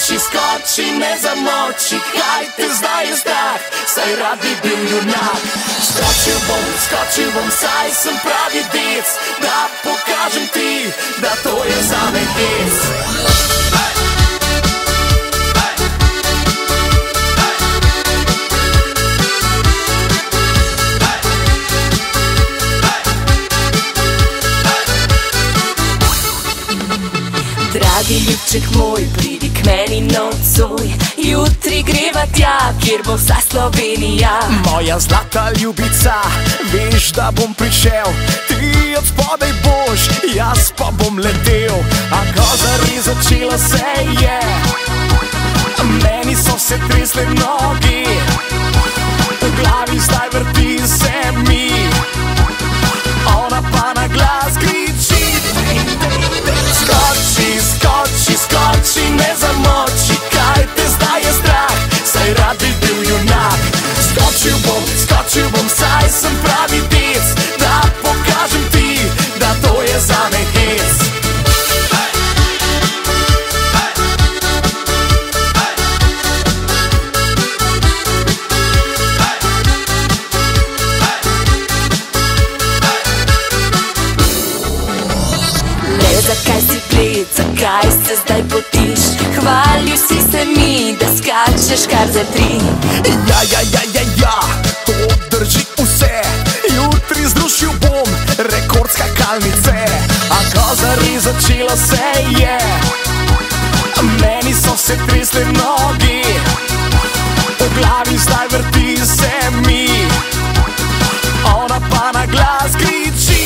skoči, skoči, ne zamoči, kaj te zdaj je strah, saj rad bi bil junak. Skočil bom, saj sem pravi dec, da pokažem ti, da to je zame hec. Dragi ljubček moj, pridi k meni nocoj, jutri greva tja, kjer bo vsa Slovenija. Moja zlata ljubica, veš, da bom prišel, ti od spodaj boš, jaz pa bom letel. A ko zares začelo se je, meni so se tresle nogi, v glavi zdaj vrti se mi, ona pa na glas kriči. Skoči, skoči, skoči, ne zamoči, kaj te zdaj je strah, saj rad bi bil junak. Skočil bom, saj sem pravi dec, da pokažem ti, da to je zame hec. Zakaj si bled, zakaj se zdaj potiš? Hvalil si se mi, da skačeš kar za 3. Ja, to drži vse, jutri zrušil bom rekord skakalnice. A ko zares začelo se je, meni so se tresle nogi, v glavi zdaj vrti se mi, ona pa na glas kriči.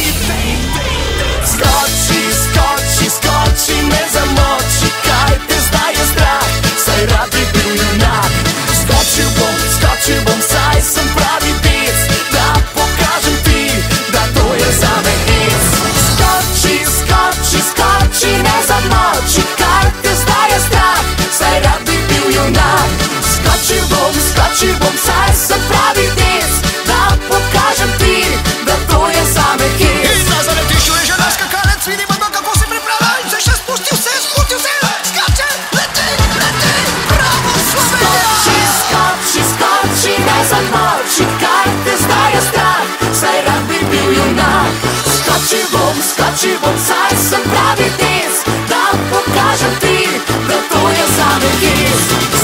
Skoči, skoči, skoči, ne zamoči, kaj te zdaj je strah, saj rad bi bil junak. Skočil bom, saj sem pravi dec, da pokažem ti, da to je zame hec. Skoči, skoči, skoči, ne zamoči, kaj te zdaj je strah, saj rad bi bil junak. Skočil bom, saj sem pravi dec, da pokažem ti, da to je zame hec. Vidimo, kako se pripravlja in se še spusti vse, skače, leti, pravo, Slovenci. Skoči, skoči, ne zamoči, kaj te zdaj je strah, saj rad bi bil junak. Skočil bom, saj sem pravi dec, da pokažem ti, da to je zame hec.